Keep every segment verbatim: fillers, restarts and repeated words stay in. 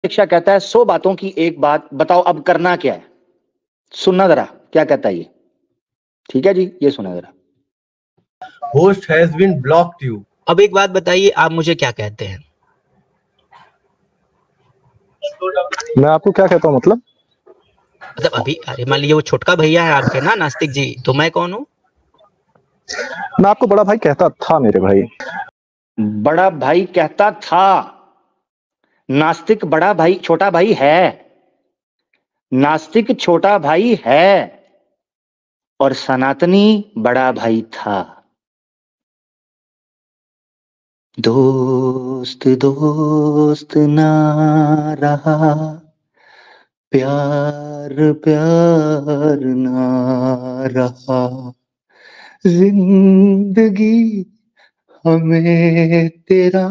शिक्षा कहता है सौ बातों की एक बात, बताओ अब करना क्या है। सुनना जरा क्या कहता है ये, ठीक है जी, ये सुना जरा। Host has been blocked you. अब एक बात बताइए, आप मुझे क्या कहते हैं? मैं आपको क्या कहता हूँ मतलब मतलब अभी अरे मान लीजिए वो छोटका भैया है आपके ना नास्तिक जी, तो मैं कौन हूँ? मैं आपको बड़ा भाई कहता था मेरे भाई। बड़ा भाई कहता था, नास्तिक बड़ा भाई छोटा भाई है, नास्तिक छोटा भाई है और सनातनी बड़ा भाई था। दोस्त दोस्त ना रहा, प्यार प्यार ना रहा, जिंदगी हमें तेरा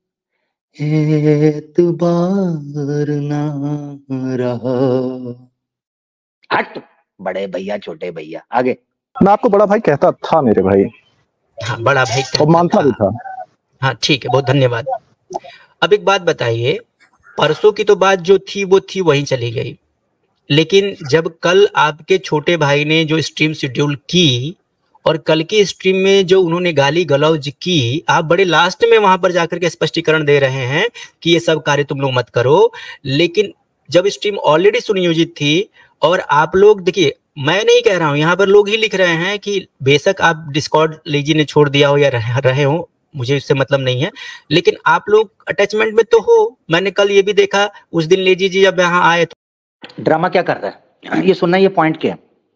एतबार ना रहा। हट बड़े भैया छोटे भैया, आगे। मैं आपको बड़ा भाई कहता था मेरे भाई। हाँ बड़ा भाई और मानता भी था। हाँ ठीक है, बहुत धन्यवाद। अब एक बात बताइए, परसों की तो बात जो थी वो थी वहीं चली गई, लेकिन जब कल आपके छोटे भाई ने जो स्ट्रीम शेड्यूल की और कल की स्ट्रीम में जो उन्होंने गाली गलौज की, आप बड़े लास्ट में वहां पर जाकर के स्पष्टीकरण दे रहे हैं कि ये सब कार्य तुम लोग मत करो, लेकिन जब स्ट्रीम ऑलरेडी सुनियोजित थी और आप लोग देखिए, मैं नहीं कह रहा हूं, यहाँ पर लोग ही लिख रहे हैं कि बेशक आप डिस्कॉर्ड लेजी ने छोड़ दिया हो या रहे, रहे हो, मुझे इससे मतलब नहीं है, लेकिन आप लोग अटैचमेंट में तो हो। मैंने कल ये भी देखा, उस दिन लेजी जी जब यहाँ आए तो ड्रामा क्या कर रहा है ये सुनना, ये पॉइंट क्या है।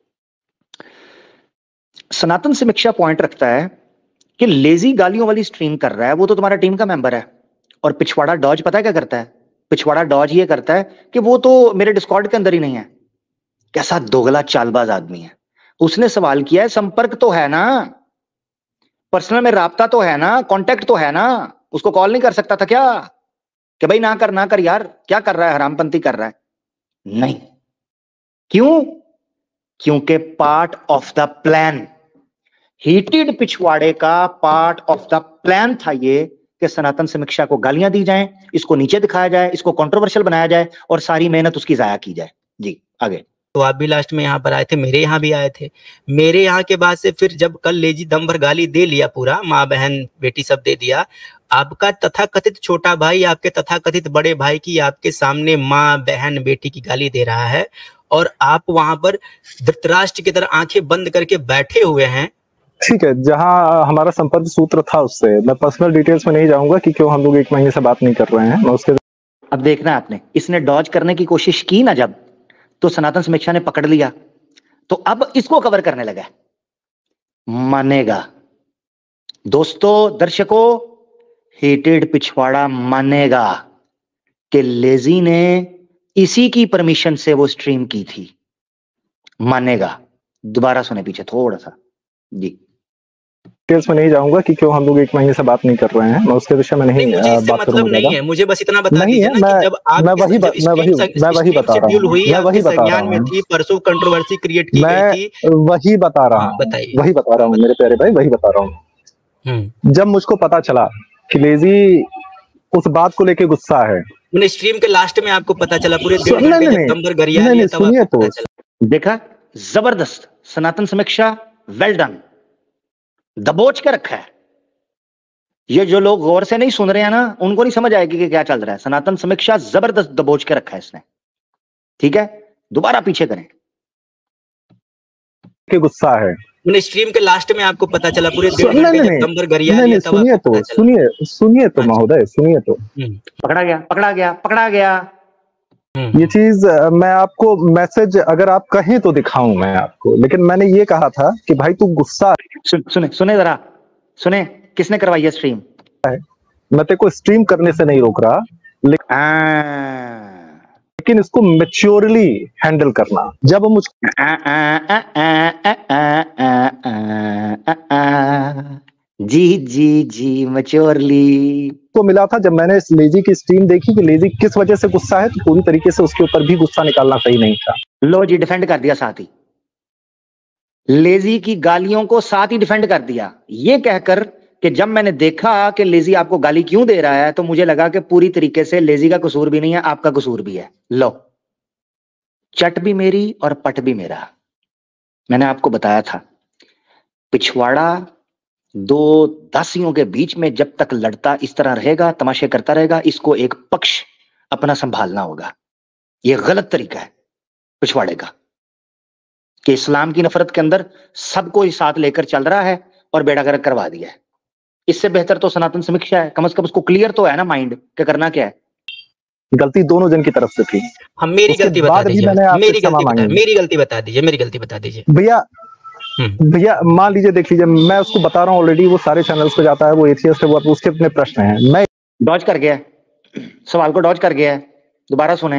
सनातन समीक्षा पॉइंट रखता है कि लेजी गालियों वाली स्ट्रीम कर रहा है, वो तो तुम्हारा टीम का मेंबर है। और पिछवाड़ा डॉज पता है क्या करता है? पिछवाड़ा डॉज ये करता है कि वो तो मेरे डिस्कॉर्ड के अंदर ही नहीं है। कैसा दोगला चालबाज आदमी है। उसने सवाल किया है, संपर्क तो है ना, पर्सनल में राब्ता तो है ना, कांटेक्ट तो है ना, उसको कॉल नहीं कर सकता था क्या कि भाई ना कर ना कर यार, क्या कर रहा है, हरामपंती कर रहा है? नहीं। क्यों? क्योंकि part of the plan, heated पिछवाड़े का पार्ट ऑफ द प्लान था ये कि सनातन समीक्षा को गालियां दी जाएं, इसको नीचे दिखाया जाए, इसको कंट्रोवर्शियल बनाया जाए और सारी मेहनत उसकी जाया की जाए। जी आगे। तो आप भी लास्ट में यहाँ पर आए थे, मेरे यहाँ भी आए थे। मेरे यहाँ के बाद से फिर जब कल लेजी दम भर गाली दे लिया, पूरा माँ बहन बेटी सब दे दिया, आपका तथाकथित छोटा भाई आपके तथाकथित बड़े भाई की आपके सामने माँ बहन बेटी की गाली दे रहा है और आप वहां पर धृतराष्ट्र की तरह आंखें बंद करके बैठे हुए हैं। ठीक है, जहां हमारा संपर्क सूत्र था उससे मैं पर्सनल डिटेल्स में नहीं जाऊंगा कि क्यों हम लोग एक महीने से बात नहीं कर रहे हैं। मैं उसके अब देखना है आपने, इसने डॉज करने की कोशिश की ना जब, तो सनातन समीक्षा ने पकड़ लिया, तो अब इसको कवर करने लगा। मानेगा दोस्तों, दर्शकों, हेटेड पिछवाड़ा मानेगा कि लेजी ने इसी की परमिशन से वो स्ट्रीम की थी, मानेगा। दोबारा सुने पीछे थोड़ा सा जी। डिटेल्स में नहीं जाऊंगा कि क्यों हम लोग एक महीने से बात नहीं कर रहे हैं। मैं उसके विषय में नहीं, नहीं मुझे बात मतलब नहीं है, मुझे बस इतना बता दीजिए ना कि जब आप मैं वही मैं वही मैं वही बता रहा हूँ, हुई मैं वही बता रहा में थी, परसों कंट्रोवर्सी क्रिएट की गई थी, वही बता रहा हूँ, बताइए वही बता रहा हूँ मेरे प्यारे भाई, वही बता रहा हूँ। जब मुझको पता चला कि लेजी उस बात को लेके गुस्सा है, मैंने स्ट्रीम के लास्ट में आपको पता चला, पूरे सुनिए तो, देखा जबरदस्त सनातन समीक्षा, वेल डन, दबोच के रखा है। ये जो लोग गौर से नहीं सुन रहे हैं ना, उनको नहीं समझ आएगी कि क्या चल रहा है। सनातन समीक्षा जबरदस्त दबोच के रखा है इसने, ठीक है। दोबारा पीछे करें कि गुस्सा है, मैंने स्ट्रीम के लास्ट में आपको पता चला, पूरे सुनिए तो सुनिए सुनिए तो महोदय, सुनिए तो। पकड़ा गया पकड़ा गया पकड़ा गया। ये चीज मैं आपको मैसेज अगर आप कहें तो दिखाऊं मैं आपको, लेकिन मैंने ये कहा था कि भाई तू गुस्सा सुन, सुने सुने जरा सुने, किसने करवाई है स्ट्रीम? मैं तेरे को स्ट्रीम करने से नहीं रोक रहा, लेकिन लेकिन इसको मैच्योरली हैंडल करना। जब मुझ जी जी जी मैच्योरली को मिला था जब मैंने इस लेजी की स्ट्रीम देखी कि लेजी किस वजह से गुस्सा है, तो पूरी तरीके से उसके ऊपर भी गुस्सा निकालना सही नहीं था। लो जी, डिफेंड कर दिया साथ ही, लेजी की गालियों को साथ ही डिफेंड कर दिया, ये कहकर कि जब मैंने देखा कि लेजी आपको गाली क्यों दे रहा है तो मुझे लगा कि पूरी तरीके से लेजी का कसूर भी नहीं है, आपका कसूर भी है। लो, चट भी मेरी और पट भी मेरा। मैंने आपको बताया था पिछवाड़ा दो दासियों के बीच में जब तक लड़ता इस तरह रहेगा, तमाशे करता रहेगा, इसको एक पक्ष अपना संभालना होगा। यह गलत तरीका है पिछवाड़े का कि इस्लाम की नफरत के अंदर सबको साथ लेकर चल रहा है और बेड़ा गर्क करवा दिया है। इससे बेहतर तो सनातन समीक्षा है, कम से कम उसको क्लियर तो है ना माइंड कि करना क्या है। गलती दोनों जन की तरफ से थी। हम मेरी उसके गलती बता बाद भी दीजिए, मैंने आपसे मेरी क्षमा गलती बता मांगी। मेरी गलती बता दीजिए मेरी गलती बता दीजिए भैया हम्म। भैया मान लीजिए, देख लीजिए, मैं उसको बता रहा हूँ ऑलरेडी, वो सारे चैनल्स पे जाता है, वो एथियस्ट है, वो उसके अपने प्रश्न हैं। मैं डॉज कर गया है, सवाल को डॉज कर गया है, दोबारा सुने।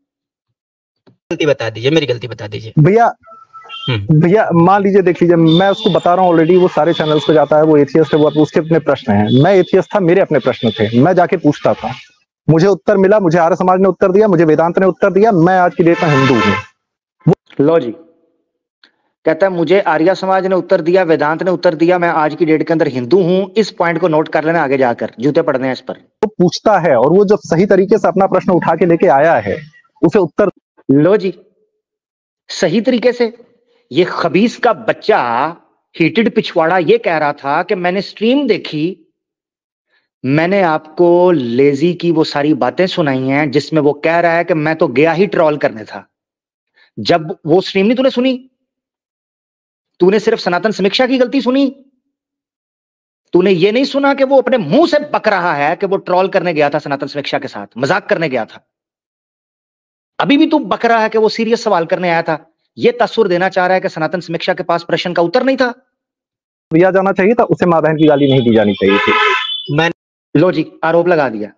गलती बता दीजिए मेरी गलती बता दीजिए भैया हम्म। भैया मान लीजिए, देख लीजिए, मैं उसको बता रहा हूँ ऑलरेडी, वो सारे चैनल्स पे जाता है, वो एथियस्ट है, वो उसके अपने प्रश्न हैं। मैं एथियस्ट था, मेरे अपने प्रश्न थे, मैं जाके पूछता था, मुझे उत्तर मिला, मुझे आर्य समाज ने उत्तर दिया, मुझे वेदांत ने उत्तर दिया, मैं आज की डेट में हिंदू हूँ। लो जी, कहता है मुझे आर्य समाज ने उत्तर दिया, वेदांत ने उत्तर दिया, मैं आज की डेट के अंदर हिंदू हूं। इस पॉइंट को नोट कर लेना, आगे जाकर जूते पड़ने हैं इस पर। वो पूछता है और वो जब सही तरीके से अपना प्रश्न उठा के लेके आया है, उसे उत्तर। लो जी, सही तरीके से। ये खबीस का बच्चा हीटेड पिछवाड़ा ये कह रहा था कि मैंने स्ट्रीम देखी, मैंने आपको लेजी की वो सारी बातें सुनाई हैं जिसमें वो कह रहा है कि मैं तो गया ही ट्रोल करने था। जब वो स्ट्रीम नहीं तूने सुनी, तूने सिर्फ सनातन समीक्षा की गलती सुनी, तूने ये नहीं सुना कि वो अपने मुंह से बक रहा है कि वो ट्रोल करने गया था, सनातन समीक्षा के साथ मजाक करने गया था। अभी भी तू बक रहा है कि वो सीरियस सवाल करने आया था। ये तस्वीर देना चाह रहा है कि सनातन समीक्षा के पास प्रश्न का उत्तर नहीं था। दिया जाना चाहिए था, उसे मां बहन की गाली नहीं दी जानी चाहिए थी। मैं लो जी, आरोप लगा दिया,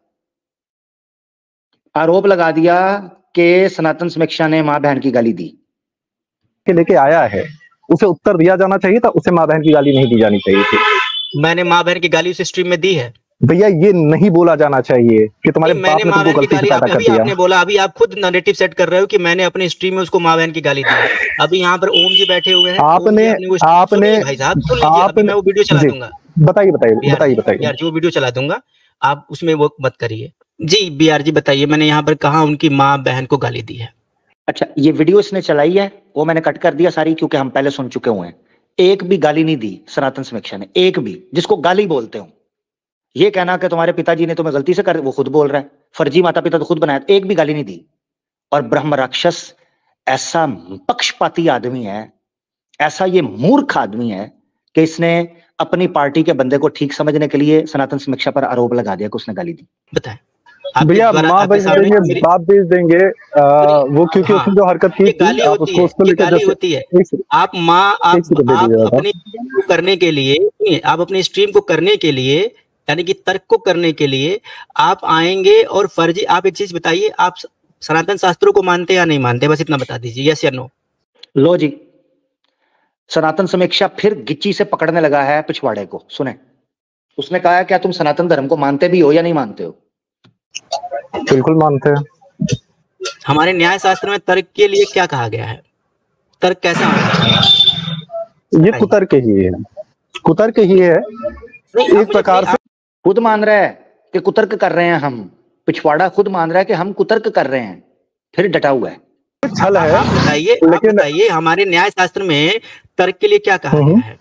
आरोप लगा दिया कि सनातन समीक्षा ने मां बहन की गाली दी के लेके आया है, उसे उत्तर दिया जाना चाहिए था, उसे मां बहन की गाली नहीं दी जानी चाहिए थी। मैंने माँ बहन की गाली उस स्ट्रीम में दी है। भैया ये नहीं बोला जाना चाहिए कि तुम्हारे बाप मैंने ने माँ तुमको बहन की गलती से गाली पैदा आप, कर अभी दिया। आपने बोला, अभी आप खुद नैरेटिव सेट कर रहे हो कि मैंने अपने स्ट्रीम में उसको माँ बहन की गाली दी है। अभी यहाँ पर ओम जी बैठे हुए हैं, आपने आपने भाई साहब सुन लीजिए, अभी मैं वो वीडियो चला दूंगा। बताइए बताइए बताइए बताइए बिहार जी वो वीडियो चला दूंगा, आप उसमें वो मत करिए जी। बिहार जी बताइए, मैंने यहाँ पर कहा उनकी माँ बहन को गाली दी है। अच्छा, ये वीडियो इसने चलाई है, वो मैंने कट कर दिया सारी, क्योंकि हम पहले सुन चुके हुए हैं। एक भी गाली नहीं दी सनातन समीक्षा ने, एक भी, जिसको गाली बोलते हो। ये कहना कि तुम्हारे पिताजी ने तुम्हें गलती से कर, वो खुद बोल रहा है, फर्जी माता पिता तो खुद बनाया, एक भी गाली नहीं दी। और ब्रह्म राक्षस ऐसा पक्षपाती आदमी है, ऐसा ये मूर्ख आदमी है कि इसने अपनी पार्टी के बंदे को ठीक समझने के लिए सनातन समीक्षा पर आरोप लगा दिया कि उसने गाली दी। बताएं भैया, माँ भेज देंगे, बाप भेज देंगे, आ, वो क्योंकि उसने जो हरकत की थी, आप उसको उसको लेकर गाली होती है। आप माँ आप, आप अपने को करने के लिए, आप अपने स्ट्रीम को करने के लिए, यानी कि तर्क को करने के लिए आप आएंगे और फर्जी। आप एक चीज बताइए, आप सनातन शास्त्रों को मानते या नहीं मानते, बस इतना बता दीजिए, यस या नो। लो जी, सनातन समीक्षा फिर गिच्ची से पकड़ने लगा है पिछवाड़े को। सुने, उसने कहा है क्या तुम सनातन धर्म को मानते भी हो या नहीं मानते हो? बिल्कुल मानते हैं। हमारे न्याय शास्त्र में तर्क के लिए क्या कहा गया है? तर्क कैसा होना चाहिए? ये कुतर्क ही है, कुतर्क ही है एक प्रकार से। खुद मान रहा है कि कुतर्क कर रहे हैं हम, पिछवाड़ा खुद मान रहा है कि हम कुतर्क कर रहे हैं, फिर डटा हुआ है। छल है। आप बताइए, आप बताइए हमारे न्याय शास्त्र में तर्क के लिए क्या कहा गया है?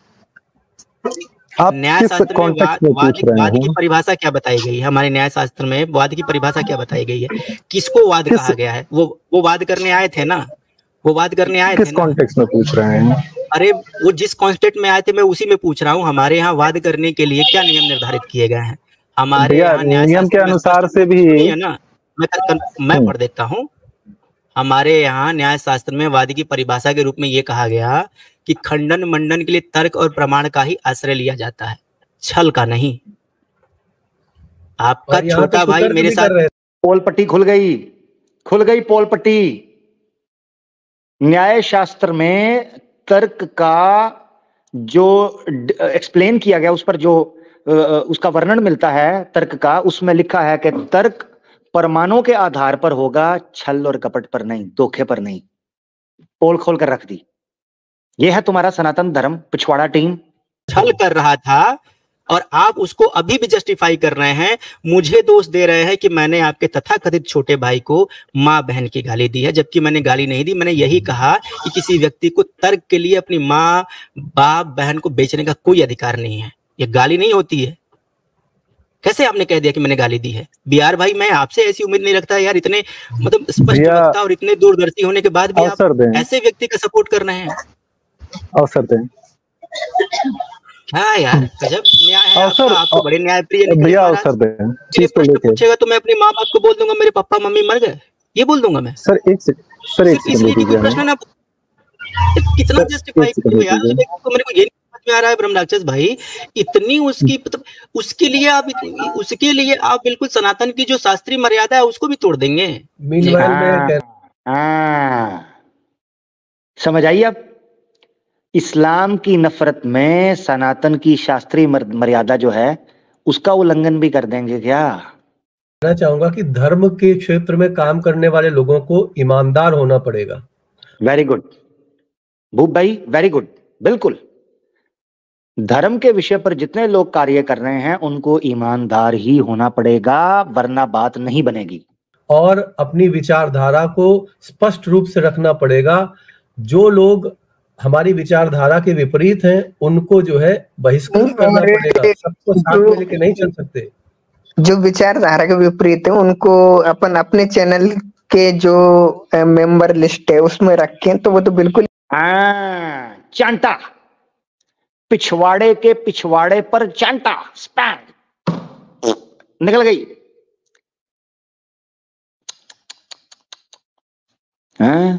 आप न्याय शास्त्र में वाद, वाद, वाद की परिभाषा क्या बताई गई है? हमारे न्याय शास्त्र में वाद की परिभाषा क्या बताई गई है? किसको वाद किस, कहा गया है? वो वो वाद करने आए थे ना, वो वाद करने आए थे ना। किस कॉन्टेक्स्ट में पूछ रहे हैं? अरे वो जिस कॉन्टेक्स्ट में आए थे मैं उसी में पूछ रहा हूँ। हमारे यहाँ वाद करने के लिए क्या नियम निर्धारित किए गए हैं? हमारे यहाँ नियम के अनुसार से भी है ना, मैं मैं पढ़ देता हूँ। हमारे यहाँ न्याय शास्त्र में वाद की परिभाषा के रूप में ये कहा गया कि खंडन मंडन के लिए तर्क और प्रमाण का ही आश्रय लिया जाता है, छल का नहीं। आपका छोटा भाई मेरे साथ पोल पट्टी खुल गई, खुल गई पोल पट्टी। न्याय शास्त्र में तर्क का जो एक्सप्लेन किया गया, उस पर जो उसका वर्णन मिलता है तर्क का, उसमें लिखा है कि तर्क परमाणु के आधार पर होगा, छल और कपट पर नहीं, धोखे पर नहीं। पोल खोल कर रख दी। यह है तुम्हारा सनातन धर्म पिछवाड़ा टीम। छल कर रहा था और आप उसको अभी भी जस्टिफाई कर रहे हैं, मुझे दोष दे रहे हैं कि मैंने आपके तथाकथित छोटे भाई को माँ बहन की गाली दी है, जबकि मैंने गाली नहीं दी। मैंने यही कहा कि किसी व्यक्ति को तर्क के लिए अपनी माँ बाप बहन को बेचने का कोई अधिकार नहीं है, ये गाली नहीं होती है। कैसे आपने कह दिया कि मैंने गाली दी है? बिहार भाई, मैं आपसे ऐसी उम्मीद नहीं रखता यार, इतने मतलब स्पष्ट वक्ता और इतने दूरदर्शी होने के बाद भी आप ऐसे व्यक्ति का सपोर्ट कर रहे हैं। अवसर दें। हाँ यार, गजब न्याय है आपका, आपको बड़े न्याय प्रिय निकले भैया। अवसर दें, चीज को लेके पूछेगा तो मैं अपनी माँ बाप को बोल दूंगा मेरे पापा मम्मी मर गए, ये बोल दूंगा मैं। सर एक सेकंड, सर एक सेकंड, कोई प्रश्न ना, कितना जस्टिफाई करूं यार। देखो मेरे को ये समझ में आ रहा है ब्रह्म राक्षस भाई, इतनी उसकी मतलब उसके लिए आप उसके लिए आप बिल्कुल सनातन की जो शास्त्रीय मर्यादा है उसको भी तोड़ देंगे। समझ आई आप? इस्लाम की नफरत में सनातन की शास्त्रीय मर्यादा जो है उसका उल्लंघन भी कर देंगे क्या? मैं चाहूंगा कि धर्म के क्षेत्र में काम करने वाले लोगों को ईमानदार होना पड़ेगा। वेरी गुड भूप भाई, वेरी गुड, बिल्कुल। धर्म के विषय पर जितने लोग कार्य कर रहे हैं उनको ईमानदार ही होना पड़ेगा, वरना बात नहीं बनेगी। और अपनी विचारधारा को स्पष्ट रूप से रखना पड़ेगा। जो लोग हमारी विचारधारा के विपरीत हैं उनको जो है बहिष्कृत करना पड़ेगा, सबको साथ में लेके नहीं चल सकते। जो विचारधारा के विपरीत है उनको अपन अपने चैनल के जो मेंबर लिस्ट है उसमें रखें तो वो तो बिल्कुल हाँ, चांटा, पिछवाड़े के पिछवाड़े पर चांटा, स्पैम निकल गई। हाँ?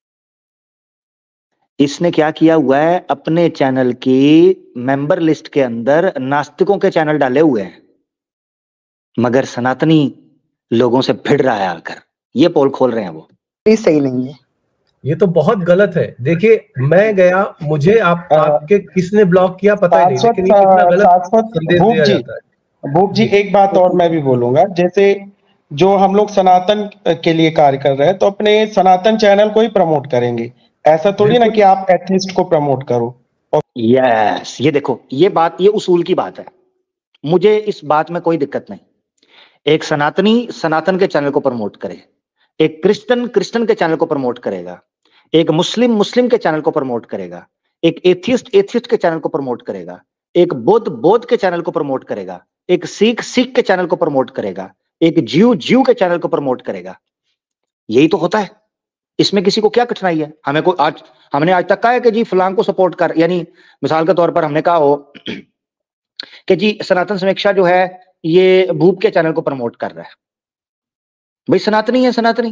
इसने क्या किया हुआ है, अपने चैनल की मेंबर लिस्ट के अंदर नास्तिकों के चैनल डाले हुए हैं, मगर सनातनी लोगों से भिड़ रहा है आकर, ये पोल खोल रहे हैं वो। ये सही नहीं है, ये तो बहुत गलत है। देखिए मैं गया, मुझे आप आपके किसने ब्लॉक किया पता ही नहीं, लेकिन ये कितना गलत संदेश दिया जाता है। भूप जी एक बात और मैं भी बोलूंगा, जैसे जो हम लोग सनातन के लिए कार्य कर रहे हैं तो अपने सनातन चैनल को ही प्रमोट करेंगे, ऐसा थोड़ी ना कि आप एथनिस्ट को प्रमोट करो। यस, ये देखो, ये बात, ये उसूल की बात है, मुझे इस बात में कोई दिक्कत नहीं। एक सनातनी सनातन के चैनल को प्रमोट करे, एक क्रिश्चियन क्रिश्चियन के चैनल को प्रमोट करेगा, एक मुस्लिम मुस्लिम के चैनल को प्रमोट करेगा, एक एथियस्ट एथियस्ट के चैनल को प्रमोट करेगा, एक बौद्ध बौद्ध के चैनल को प्रमोट करेगा, एक सिख सिख के चैनल को प्रमोट करेगा, एक जीव जीव के चैनल को प्रमोट करेगा। यही तो होता है, इसमें किसी को क्या कठिनाई है? हमें को आज हमने आज तक कहा है कि जी फलां को सपोर्ट कर, यानी मिसाल के तौर पर हमने कहा हो कि जी सनातन समीक्षा जो है ये भूप के चैनल को प्रमोट कर रहा है, भाई सनातनी है सनातनी।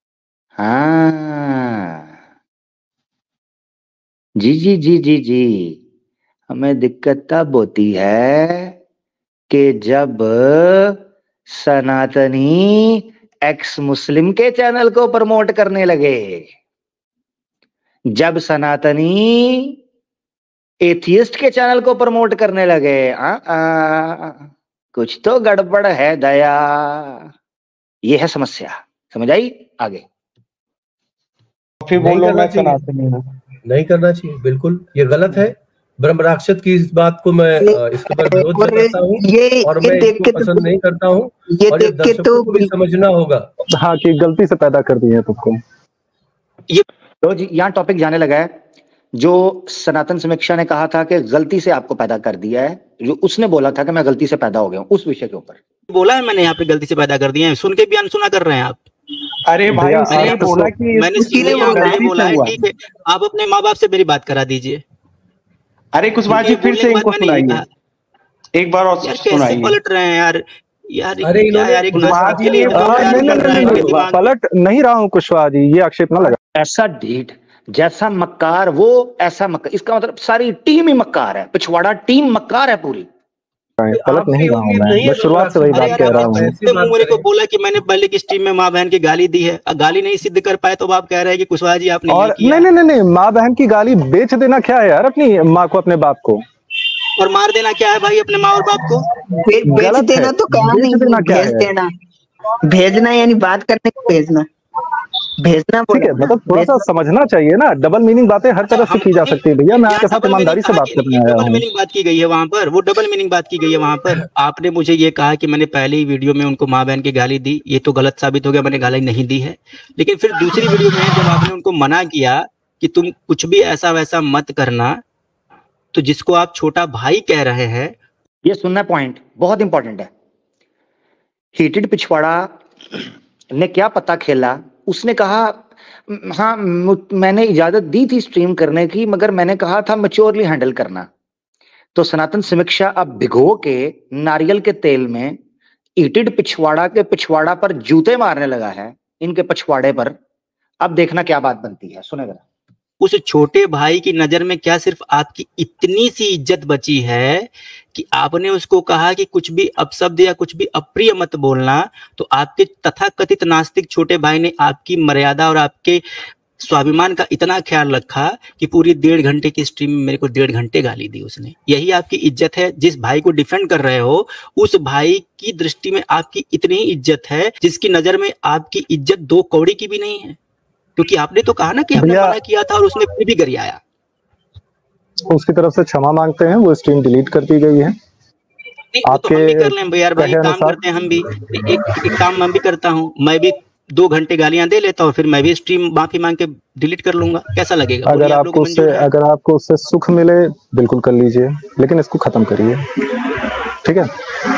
हाँ जी जी जी जी जी, हमें दिक्कत तब होती है कि जब सनातनी एक्स मुस्लिम के चैनल को प्रमोट करने लगे, जब सनातनी एथियस्ट के चैनल को प्रमोट करने लगे। आ, आ, कुछ तो गड़बड़ है दया, ये है समस्या। समझ आई? आगे फिर बोलो मैं सनातनी हूं, नहीं करना चाहिए, बिल्कुल ये गलत है। ब्रह्म राक्षस की इस बात को मैं इसके ऊपर विरोध करता हूँ और मैं इसको पसंद नहीं करता हूँ, और ये दर्शकों को भी समझना होगा। हाँ कि गलती से पैदा कर दी है तुमको। ये तो जी यहाँ टॉपिक जाने लगा है, जो सनातन समीक्षा ने कहा था कि गलती से आपको पैदा कर दिया है, जो उसने बोला था कि मैं गलती से पैदा हो गया हूँ, उस विषय के ऊपर बोला है मैंने यहाँ पे गलती से पैदा कर दिए हैं, सुन के भी अनसुना कर रहे हैं आप। अरे भाई मैंने बोला कि मैंने बोला है, ठीक है आप अपने माँ बाप से मेरी बात करा दीजिए। अरे कुशवाहा जी फिर से इनको सुनाइए, एक बार और सुनाइए। पलट रहे हैं यार यार अरे यार एक पलट नहीं रहा हूँ कुशवाहा जी, ये आक्षेप ना लगा। ऐसा ढीठ जैसा मक्कार वो ऐसा मक्कार, इसका मतलब सारी टीम ही मक्कार है, पिछवाड़ा टीम मक्कार है पूरी। पलट नहीं रहा हूँ मैं, मैं शुरुआत से वही बात कह रहा हूँ। मेरे को बोला कि मैंने पहले की स्ट्रीम में माँ बहन की गाली दी है, गाली नहीं सिद्ध कर पाए तो आप कह रहे हैं कि कुशवाहा जी आपने और नहीं नहीं नहीं माँ बहन की गाली बेच देना क्या है यार, अपनी माँ को अपने बाप को, और मार देना क्या है भाई अपने माँ और बाप को? बेच देना तो कहा नहीं, भेज देना, भेजना यानी बात करने को भेजना। भेजना ठीक है, मतलब थोड़ा सा समझना चाहिए ना, डबल मीनिंग बातें हर तरफ से की जा सकती है भैया। मैं आपके साथ ईमानदारी से बात करने आया हूँ। डबल मीनिंग बात की गई है वहां पर, वो डबल मीनिंग बात की गई है वहां पर। आपने मुझे ये कहा कि मैंने पहले ही वीडियो में उनको माँ बहन की गाली दी, ये तो गलत साबित हो गया, मैंने गाली नहीं दी है। लेकिन फिर दूसरी वीडियो में जब आपने उनको मना किया कि तुम कुछ भी ऐसा वैसा मत करना, तो जिसको आप छोटा भाई कह रहे हैं, ये सुनना पॉइंट बहुत इंपॉर्टेंट है। हीटेड पिछवाड़ा ने क्या पता खेला, उसने कहा हाँ मैंने इजाजत दी थी स्ट्रीम करने की, मगर मैंने कहा था मैच्योरली हैंडल करना। तो सनातन समीक्षा अब भिगो के नारियल के तेल में हीटेड पिछवाड़ा के पिछवाड़ा पर जूते मारने लगा है, इनके पिछवाड़े पर। अब देखना क्या बात बनती है, सुनेगा। उस छोटे भाई की नजर में क्या सिर्फ आपकी इतनी सी इज्जत बची है कि आपने उसको कहा कि कुछ भी अपशब्द या कुछ भी अप्रिय मत बोलना, तो आपके तथाकथित नास्तिक छोटे भाई ने आपकी मर्यादा और आपके स्वाभिमान का इतना ख्याल रखा कि पूरी डेढ़ घंटे की स्ट्रीम में मेरे को डेढ़ घंटे गाली दी उसने। यही आपकी इज्जत है। जिस भाई को डिफेंड कर रहे हो, उस भाई की दृष्टि में आपकी इतनी ही इज्जत है जिसकी नजर में आपकी इज्जत दो कौड़ी की भी नहीं है, क्योंकि आपने तो कहा ना कि हमने मना किया था और उसने फिर भी गरियाया। उसकी तरफ से क्षमा मांगते हैं, वो स्ट्रीम डिलीट कर दी गई है। आपके तो हम भी कर लें भैया भाई, काम करते हैं हम भी। एक, एक काम मैं भी करता हूँ, मैं भी दो घंटे गालियां दे लेता हूँ, फिर मैं भी स्ट्रीम माफी मांग के डिलीट कर लूंगा। कैसा लगेगा? अगर आपको उससे अगर आपको उससे सुख मिले बिल्कुल कर लीजिए, लेकिन इसको खत्म करिए, ठीक है?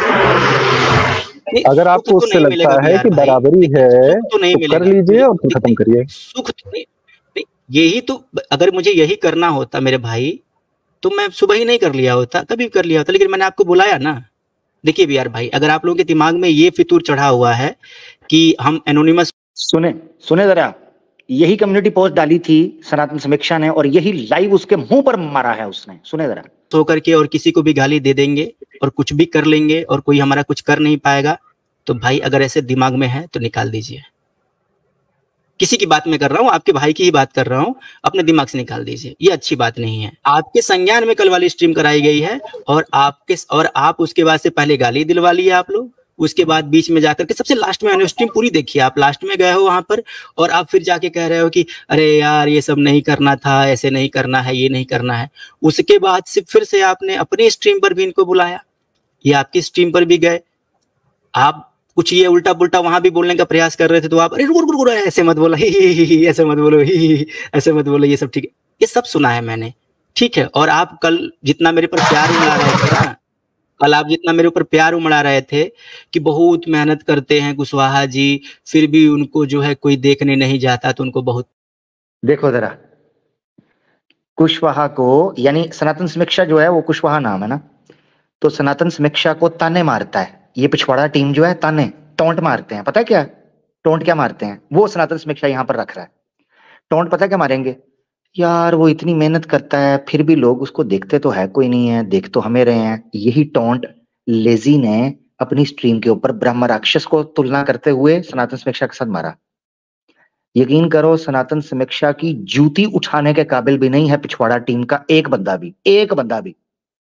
अगर आपको उससे तो लगता है कि बराबरी है तो, नहीं तो कर लीजिए और फिर खत्म करिए। सुख तो नहीं, नहीं, यही तो, अगर मुझे यही करना होता मेरे भाई, तो मैं सुबह ही नहीं कर लिया होता, कभी कर लिया होता। लेकिन मैंने आपको बुलाया ना। देखिए भी यार भाई, अगर आप लोगों के दिमाग में ये फितूर चढ़ा हुआ है कि हम एनोनिमस, सुने सुने जरा, यही कम्युनिटी पोस्ट डाली थी सनातन समीक्षा ने और यही लाइव उसके मुंह पर मारा है उसने। सुने जरा, सो करके और किसी को भी गाली दे देंगे और कुछ भी कर लेंगे और कोई हमारा कुछ कर नहीं पाएगा। तो भाई अगर ऐसे दिमाग में है तो निकाल दीजिए। किसी की बात मैं कर रहा हूँ, आपके भाई की ही बात कर रहा हूँ, अपने दिमाग से निकाल दीजिए। ये अच्छी बात नहीं है। आपके संज्ञान में कल वाली स्ट्रीम कराई गई है और आपके और आप उसके बाद से पहले गाली दिलवा लिए आप लोग, उसके बाद बीच में जाकर के सबसे लास्ट में स्ट्रीम पूरी देखिए, आप लास्ट में गए हो वहां पर और आप फिर जाके कह रहे हो कि अरे यार ये सब नहीं करना था, ऐसे नहीं करना है, ये नहीं करना है। उसके बाद से फिर से आपने अपनी स्ट्रीम पर भी इनको बुलाया, ये आपकी स्ट्रीम पर भी गए, आप कुछ ये उल्टा पुल्टा वहां भी बोलने का प्रयास कर रहे थे, तो आप अरे रुको रुको ऐसे मत बोलो, ही ही ही ऐसे मत बोलो, ही ही ऐसे मत बोलो, ये सब ठीक है, ये सब सुना है मैंने, ठीक है। और आप कल जितना मेरे पर प्यार उमड़ा रहे थे ना, कल आप जितना मेरे ऊपर प्यार उमड़ा रहे थे कि बहुत मेहनत करते हैं कुशवाहा जी, फिर भी उनको जो है कोई देखने नहीं जाता, तो उनको बहुत। देखो जरा, कुशवाहा को, यानी सनातन समीक्षा जो है वो कुशवाहा नाम है ना, तो सनातन समीक्षा को ताने मारता है ये पिछवाड़ा टीम जो है, ताने टोंट मारते हैं। पता है क्या टोंट क्या मारते हैं? वो सनातन समीक्षा यहाँ पर रख रहा है। टोंट पता क्या मारेंगे? यार वो इतनी मेहनत करता है फिर भी लोग उसको देखते तो है कोई नहीं है, देख तो हमें रहे हैं। यही टोंट लेजी ने अपनी स्ट्रीम के ऊपर ब्रह्म राक्षस को तुलना करते हुए सनातन समीक्षा के साथ मारा। यकीन करो सनातन समीक्षा की जूती उठाने के काबिल भी नहीं है पिछवाड़ा टीम का एक बंदा भी, एक बंदा भी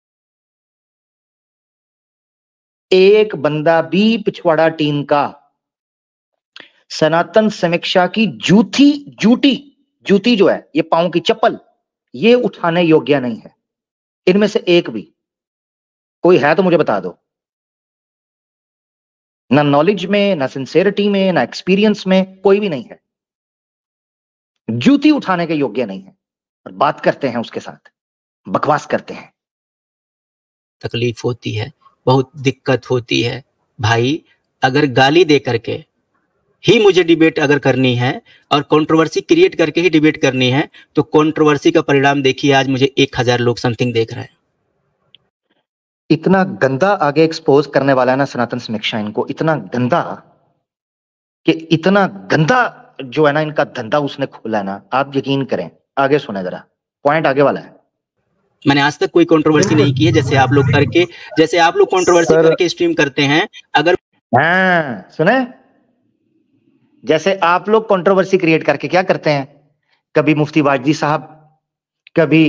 एक बंदा भी पिछवाड़ा टीम का सनातन समीक्षा की जूती जूटी जूती जो है, ये पांव की चप्पल, ये उठाने योग्य नहीं है। इनमें से एक भी कोई है तो मुझे बता दो। ना नॉलेज में, ना सिंसेरिटी में, ना एक्सपीरियंस में, कोई भी नहीं है, जूती उठाने के योग्य नहीं है। और बात करते हैं उसके साथ, बकवास करते हैं। तकलीफ होती है, बहुत दिक्कत होती है भाई। अगर गाली दे करके ही मुझे डिबेट अगर करनी है और कंट्रोवर्सी क्रिएट करके ही डिबेट करनी है, तो कंट्रोवर्सी का परिणाम देखिए, आज मुझे एक हजार लोग समथिंग देख रहे हैं। इतना गंदा आगे एक्सपोज करने वाला है ना सनातन समीक्षा, इनको इतना गंदा कि इतना गंदा जो है ना इनका धंधा उसने खोला है ना, आप यकीन करें। आगे सुने जरा, पॉइंट आगे वाला है। मैंने आज तक कोई कंट्रोवर्सी नहीं की है, जैसे आप लोग करके जैसे आप लोग कंट्रोवर्सी करके स्ट्रीम करते हैं। अगर हाँ सुने, जैसे आप लोग कंट्रोवर्सी क्रिएट करके क्या करते हैं, कभी मुफ्ती वाजदी साहब, कभी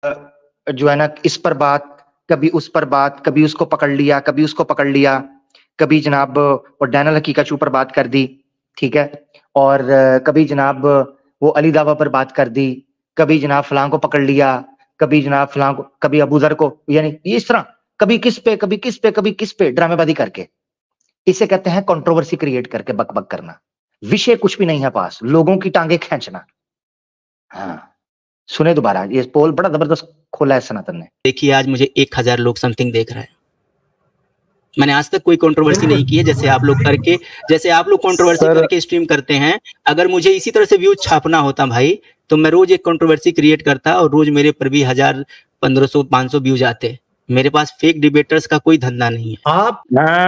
जो है ना इस पर बात, कभी उस पर बात, कभी उसको पकड़ लिया, कभी उसको पकड़ लिया, कभी जनाब वो डैनल हकीकत पर बात कर दी, ठीक है, और कभी जनाब वो अली दावा पर बात कर दी, कभी जनाब फलां को पकड़ लिया, कभी जनाब फलां को, कभी अबू जर को, यानी इस तरह कभी किस पे कभी किस पे कभी किस पे ड्रामेबाजी करके, इसे कहते हैं कंट्रोवर्सी क्रिएट करके बक बक करना। विषय कुछ भी नहीं है पास, लोगों की टांगे खींचना। हाँ सुने दोबारा, ये पोल बड़ा जबरदस्त खोला है सनातन ने। देखिए आज मुझे एक हजार लोग समथिंग देख रहा है, मैंने आज तक कोई कंट्रोवर्सी नहीं की है जैसे आप लोग करके, जैसे आप लोग कंट्रोवर्सी करके स्ट्रीम करते हैं। अगर मुझे इसी तरह से व्यूज छापना होता भाई तो मैं रोज एक कंट्रोवर्सी क्रिएट करता और रोज मेरे पर भी हजार पंद्रह सौ पांच सौ व्यूज आते। मेरे पास फेक डिबेटर्स का कोई धंधा नहीं है। आप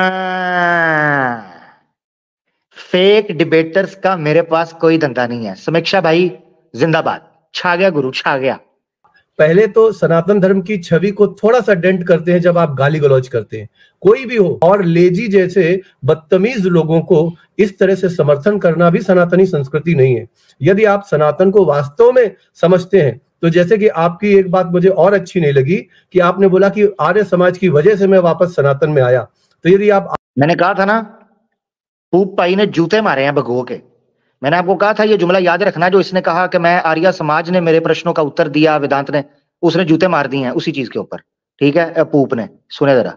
फेक डिबेटर्स का मेरे पास कोई धंधा नहीं है। समीक्षा भाई जिंदाबाद, छा गया गुरु, छा गया। पहले तो सनातन धर्म की छवि को थोड़ा सा डेंट करते हैं जब आप गाली गलौज करते हैं, कोई भी हो, और लेजी जैसे बदतमीज लोगों को इस तरह से समर्थन करना भी सनातनी संस्कृति नहीं है। यदि आप सनातन को वास्तव में समझते हैं तो जैसे कि आपकी एक बात मुझे और अच्छी नहीं लगी कि आपने बोला कि आर्य समाज की वजह से मैं वापस सनातन में आया। तो यदि आप, मैंने कहा था ना पूप भाई ने जूते मारे हैं भगो के, मैंने आपको कहा था ये जुमला याद रखना, जो इसने कहा कि मैं आर्य समाज ने मेरे प्रश्नों का उत्तर दिया, वेदांत ने, उसने जूते मार दिए हैं उसी चीज के ऊपर, ठीक है, पूप ने। सुने जरा।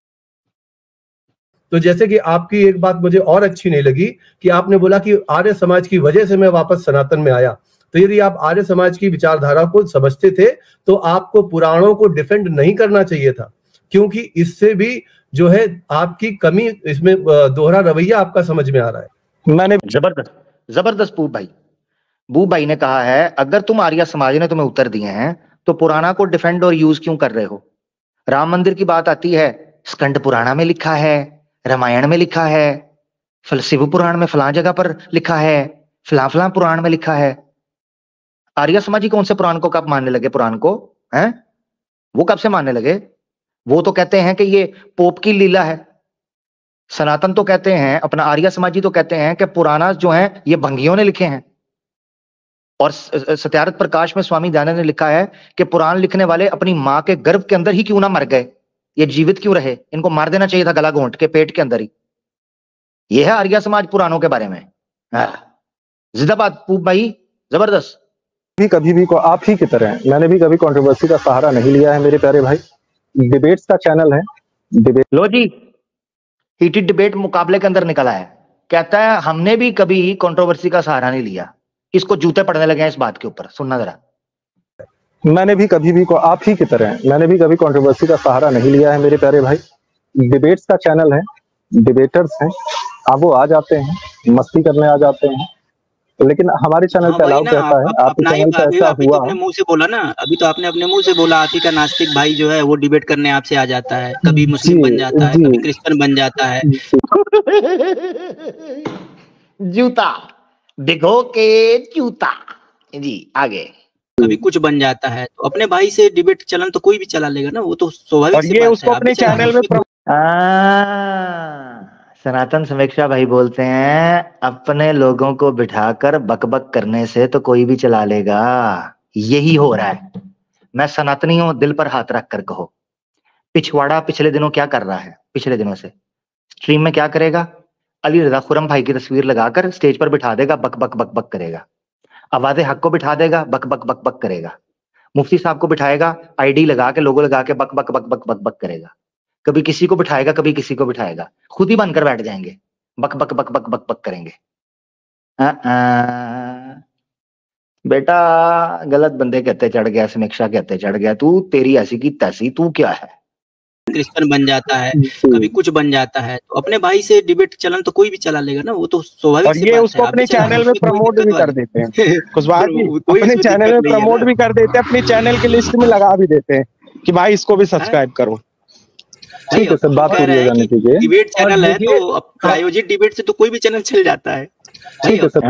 तो जैसे कि आपकी एक बात मुझे और अच्छी नहीं लगी कि आपने बोला कि आर्य समाज की वजह से मैं वापस सनातन में आया। तो यदि आप आर्य समाज की विचारधारा को समझते थे तो आपको पुराणों को डिफेंड नहीं करना चाहिए था, क्योंकि इससे भी जो है आपकी कमी, इसमें दोहरा रवैया आपका समझ में आ रहा है। मैंने जबरदस्त जबरदस्त पूप भाई, बू भाई ने कहा है अगर तुम आर्य समाज ने तुम्हें उत्तर दिए हैं तो पुराना को डिफेंड और यूज क्यों कर रहे हो। राम मंदिर की बात आती है, स्कंद पुराणा में लिखा है, रामायण में लिखा है, शिव पुराण में फलां जगह पर लिखा है, फलां फलां पुराण में लिखा है। आर्य समाजी कौन से पुराण को कब मानने लगे? पुराण को हैं वो कब से मानने लगे? वो तो कहते हैं कि ये पोप की लीला है। सनातन तो कहते हैं, अपना आर्य समाजी तो कहते हैं कि पुराना जो है ये भंगियों ने लिखे हैं। और सत्यार्थ प्रकाश में स्वामी दयानंद ने लिखा है कि पुराण लिखने वाले अपनी मां के गर्भ के अंदर ही क्यों ना मर गए, ये जीवित क्यों रहे, इनको मार देना चाहिए था गला घोंट के पेट के अंदर ही। यह है आर्य समाज पुराणों के बारे में। जिंदाबाद पूप भाई, जबरदस्त। भी कभी भी को आप ही की तरह मैंने भी कभी कंट्रोवर्सी का सहारा नहीं लिया है मेरे प्यारे भाई। डिबेट्स का चैनल है, डिबेट लो जी, हीटेड डिबेट मुकाबले के अंदर निकला है, कहता है हमने भी कभी कंट्रोवर्सी का सहारा नहीं लिया। इसको जूते पड़ने लगे हैं इस बात के ऊपर, सुनना जरा। मैंने भी कभी भी को आप ही की तरह मैंने भी कभी कंट्रोवर्सी का सहारा नहीं लिया है मेरे प्यारे भाई। डिबेट्स का चैनल है, डिबेटर्स हैं, आप वो आ जाते हैं, मस्ती करने आ जाते हैं, लेकिन हमारे चैनल हाँ, पे अलाउ करता है। आप, आपके चैनल पे ऐसा अभी हुआ, तो अपने मुंह से बोला ना, अभी तो आपने अपने मुंह से बोला आप ही का नास्तिक भाई जो है वो डिबेट करने आपसे आ जाता है, कभी मुस्लिम बन जाता है, कभी क्रिश्चियन बन जाता है। जूता भिगो के जूता जी, आगे कभी कुछ बन जाता है। तो अपने भाई से डिबेट चलन तो कोई भी चला लेगा ना, वो तो स्वाभाविक और ये उसको अपने चैनल में। सनातन समीक्षा भाई बोलते हैं अपने लोगों को बिठाकर बकबक करने से तो कोई भी चला लेगा। यही हो रहा है। मैं सनातनी हूं, दिल पर हाथ रख कर कहो। पिछवाड़ा पिछले दिनों क्या कर रहा है? पिछले दिनों से स्ट्रीम में क्या करेगा? अली रजा खुरम भाई की तस्वीर लगाकर स्टेज पर बिठा देगा, बक बक बक बक करेगा। आवाज़े हक को बिठा देगा, बक बक बक बक करेगा। मुफ्ती साहब को बिठाएगा, आईडी लगा के लोगो लगा के बक बक बक बक बक बक करेगा। कभी किसी को बिठाएगा, कभी किसी को बिठाएगा, खुद ही बनकर बैठ जाएंगे, बक बक बक बक बक बक करेंगे। आ, आ, बेटा गलत बंदे कहते चढ़ गया, समीक्षा कहते चढ़ गया, तू तेरी ऐसी की तैसी, तू क्या है? क्रिश्चियन बन जाता है, कभी कुछ बन जाता है। तो अपने भाई से डिबेट चलन तो कोई भी चला लेगा ना, वो तो स्वाभाविक। और ये उसको अपने चैनल में प्रमोट भी कर देते हैं, कुशवाहा जी अपने चैनल में प्रमोट भी कर देते हैं, अपने चैनल की लिस्ट में लगा भी देते हैं कि भाई इसको भी सब्सक्राइब करो। ठीक है सर, बात पूरी हो जाने दीजिए। डिबेट चैनल है तो प्रायोजित डिबेट से तो कोई भी चैनल चल जाता है। ठीक है सर,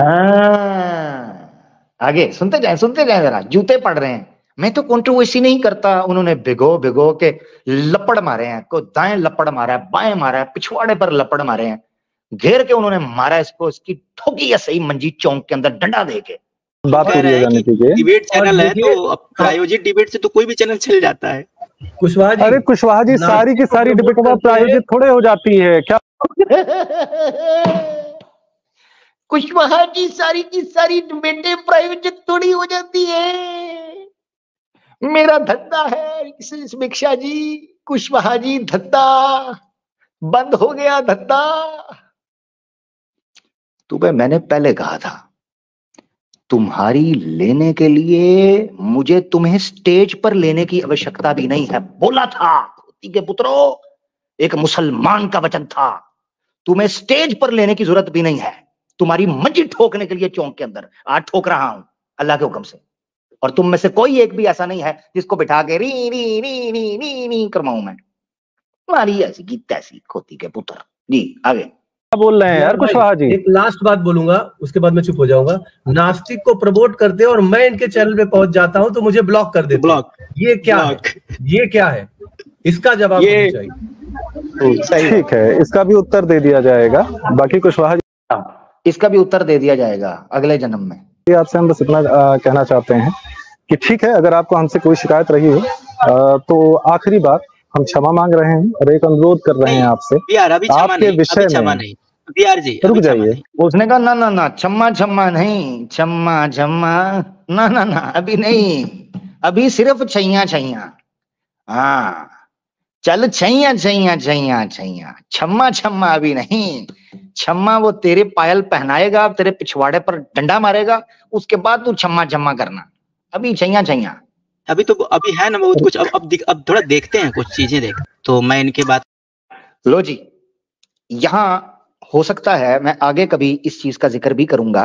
आगे सुनते जाए सुनते जाए जरा। जूते पड़ रहे हैं, मैं तो कंट्रोवर्सी नहीं करता। उन्होंने भिगो भिगो के लपड़ मारे हैं, को दाएं लपड़ मारा है, बाएं मारा है, पिछवाड़े पर लपड़ मारे हैं, घेर के उन्होंने मारा इसको, इसकी ठोकी है सही मंजी चौंक के अंदर डंडा दे के। बात पूरी हो जाने दीजिए। डिबेट चैनल है तो प्रायोजित डिबेट से तो कोई भी चैनल चल जाता है। कुशवाहा जी, अरे कुशवाहा जी सारी की सारी डिबेट प्रायोजित थोड़े हो जाती है क्या? कुशवाहा जी सारी की सारी बेटे प्राइवेट थोड़ी हो जाती है। मेरा धंधा है समीक्षा जी, कुशवाहा जी, धंधा बंद हो गया धंधा। तुम्हें मैंने पहले कहा था, तुम्हारी लेने के लिए मुझे तुम्हें स्टेज पर लेने की आवश्यकता भी नहीं है। बोला था के पुत्रों, एक मुसलमान का वचन था, तुम्हें स्टेज पर लेने की जरूरत भी नहीं है। तुम्हारी मंजी ठोकने के लिए चौक के अंदर आज ठोक रहा हूं अल्लाह के हुक्म से, और तुम में से कोई एक भी ऐसा नहीं है जिसको बिठा के री री री री री री करवाऊं मैं। तुम्हारी ऐसी की तैसी खोती के पुत्र। जी आगे क्या बोल रहे हैं यार कुशवाहा जी? एक लास्ट बात बोलूंगा, उसके बाद मैं चुप हो जाऊंगा। नास्तिक को प्रमोट करते और मैं इनके चैनल पे पहुंच जाता हूं तो मुझे ब्लॉक कर देते। ब्लॉक, ये क्या है? ये क्या है? इसका जवाब ये चाहिए। ठीक है, इसका भी उत्तर दे दिया जाएगा। बाकी कुशवाहा जी, इसका भी उत्तर दे दिया जाएगा अगले जन्म में। आपसे हम बस इतना आ, कहना चाहते हैं कि ठीक है, अगर आपको हमसे कोई शिकायत रही हो आ, तो आखिरी बार हम क्षमा मांग रहे हैं और एक अनुरोध कर रहे हैं आपसे, आपके विषय में बिहार जी रुक जाइए। उसने कहा ना ना ना छम्मा छम्मा नहीं, छम्मा छम्मा ना ना ना अभी नहीं, अभी सिर्फ छैया छैया। हाँ चल छैया छैया छैया छैया, छम्मा छम्मा अभी नहीं। छम्मा वो तेरे पायल पहनाएगा, तेरे पिछवाड़े पर डंडा मारेगा, उसके बाद तू छम्मा छम्मा करना। अभी छैया छैया अभी तो अभी है ना बहुत कुछ। अब अब, अब थोड़ा देखते हैं कुछ चीजें देख, तो मैं इनके बात। लो जी, यहां हो सकता है मैं आगे कभी इस चीज का जिक्र भी करूंगा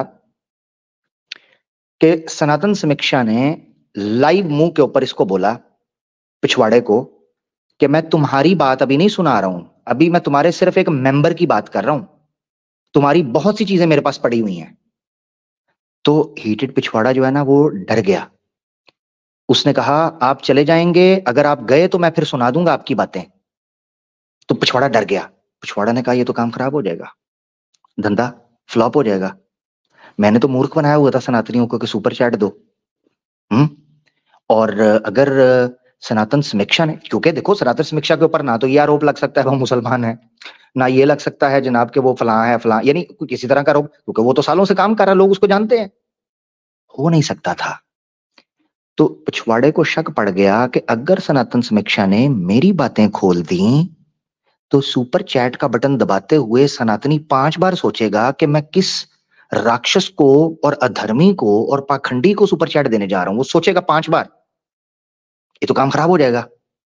कि सनातन समीक्षा ने लाइव मुंह के ऊपर इसको बोला पिछवाड़े को कि मैं तुम्हारी बात अभी नहीं सुना रहा हूं, अभी मैं तुम्हारे सिर्फ एक मेंबर की बात कर रहा हूं, तुम्हारी बहुत सी चीजें मेरे पास पड़ी हुई हैं। तो हीटेड पिछवाड़ा जो है ना वो डर गया। उसने कहा आप चले जाएंगे, अगर आप गए तो मैं फिर सुना दूंगा आपकी बातें। तो पिछवाड़ा डर गया। पिछवाड़ा ने कहा ये तो काम खराब हो जाएगा, धंधा फ्लॉप हो जाएगा। मैंने तो मूर्ख बनाया हुआ था सनातनियों को कि सुपर चैट दो। हम्म और अगर सनातन समीक्षा ने, क्योंकि देखो सनातन समीक्षा के ऊपर ना तो ये आरोप लग सकता है वो मुसलमान है, ना ये लग सकता है जनाब के वो फलां है फलां, यानी किसी तरह का आरोप, क्योंकि वो तो सालों से काम कर रहा है, लोग उसको जानते हैं, हो नहीं सकता था। तो पिछवाड़े को शक पड़ गया कि अगर सनातन समीक्षा ने मेरी बातें खोल दी तो सुपर चैट का बटन दबाते हुए सनातनी पांच बार सोचेगा कि मैं किस राक्षस को और अधर्मी को और पाखंडी को सुपर चैट देने जा रहा हूं। वो सोचेगा पांच बार, ये तो काम खराब हो जाएगा।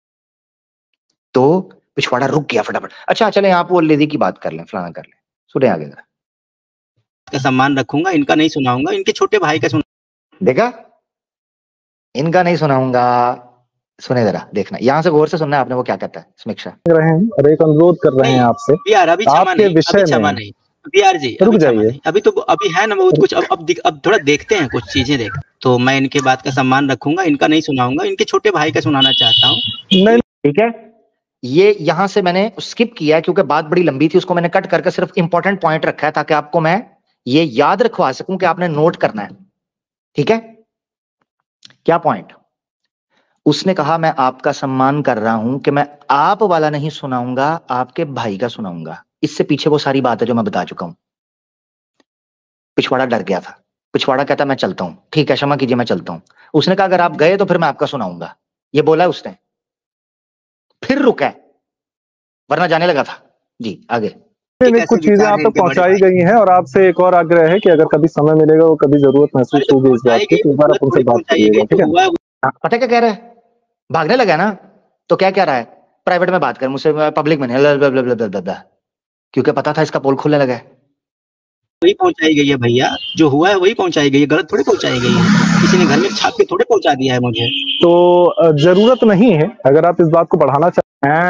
तो पिछवाड़ा रुक गया फटाफट। अच्छा चले आप वो लेडी की बात कर लें, फलाना कर लें, सुने आगे जरा। का सम्मान रखूंगा, इनका नहीं सुनाऊंगा, इनके छोटे भाई का सुना। देखा, इनका नहीं सुनाऊंगा, सुने जरा, देखना, यहां से गौर से सुनना आपने वो क्या कहता है समीक्षा। रहे हैं और एक अनुरोध कर रहे हैं आपसे, बिहार अभी क्षमा आपके नहीं, विषय अभी क्षमा में नहीं बिहार जी, रुक अभी क्षमा जाइए। नहीं, अभी तो अभी है ना बहुत कुछ। अब अब अब थोड़ा देखते हैं कुछ चीजें देख, तो मैं इनके बात का सम्मान रखूंगा, इनका नहीं सुनाऊंगा, इनके छोटे भाई का सुनाना चाहता हूँ। नहीं ठीक है, ये यहां से मैंने स्किप किया क्योंकि बात बड़ी लंबी थी, उसको मैंने कट करके सिर्फ इंपॉर्टेंट पॉइंट रखा है ताकि आपको मैं ये याद रखवा सकूं कि आपने नोट करना है। ठीक है, क्या पॉइंट? उसने कहा मैं आपका सम्मान कर रहा हूं कि मैं आप वाला नहीं सुनाऊंगा, आपके भाई का सुनाऊंगा। इससे पीछे वो सारी बात है जो मैं बता चुका हूं। पिछवाड़ा डर गया था। पिछवाड़ा कहता मैं चलता हूं, ठीक है क्षमा कीजिए मैं चलता हूं। उसने कहा अगर आप गए तो फिर मैं आपका सुनाऊंगा, ये बोला है उसने, फिर रुका, वरना जाने लगा था। जी आगे। नहीं, कुछ चीजें आप तक पहुंचाई गई हैं और आपसे एक और आग्रह है कि अगर कभी समय मिलेगा वो कभी जरूरत महसूस होगी इस बात की, तो एक बार आप उनसे बात करिएगा, ठीक है? पता क्या कह रहा है? भागने लगा ना, तो क्या कह रहा है? प्राइवेट में बात कर मुझसे, पब्लिक में नहीं, क्योंकि पता था इसका पोल खुलने लगा है। वही पहुंचाई गई है भैया, जो हुआ है वही पहुंचाई गई है, गलत थोड़ी पहुंचाई गई है, किसी ने घर में छाप के थोड़े पहुंचा दिया है मुझे। तो जरूरत नहीं है, अगर आप इस बात को बढ़ाना चाहते।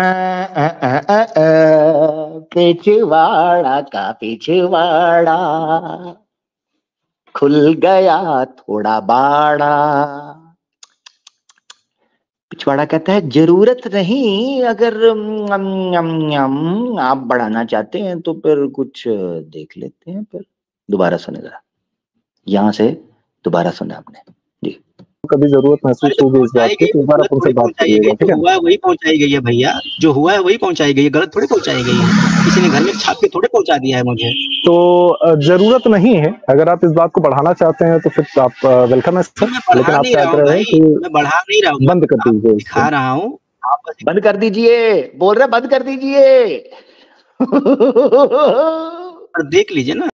पिछवाड़ा का पिछवाड़ा खुल गया थोड़ा बाड़ा। पिछवाड़ा कहता है जरूरत नहीं, अगर आप बढ़ाना चाहते हैं तो फिर कुछ देख लेते हैं। फिर दोबारा सुने जरा, यहां से दोबारा सुना आपने जी। कभी जरूरत महसूस होगी इस बात की तो एक बार आप उनसे बात करिएगा, ठीक है? हुआ है वही पहुंचाई गई है भैया, जो हुआ है वही पहुंचाई गई है, गलत थोड़ी पहुंचाई गई है, किसी ने घर में छाप के थोड़े पहुंचा दिया है मुझे। तो जरूरत नहीं है, अगर आप इस बात को बढ़ाना चाहते हैं तो फिर आप वेलकम है सर, लेकिन आप क्या कर रहे हैं कि मैं बढ़ा नहीं रहा हूँ, बंद कर दीजिए, दिखा रहा हूँ, आप बंद कर दीजिए, बोल रहे बंद कर दीजिए। देख लीजिए ना।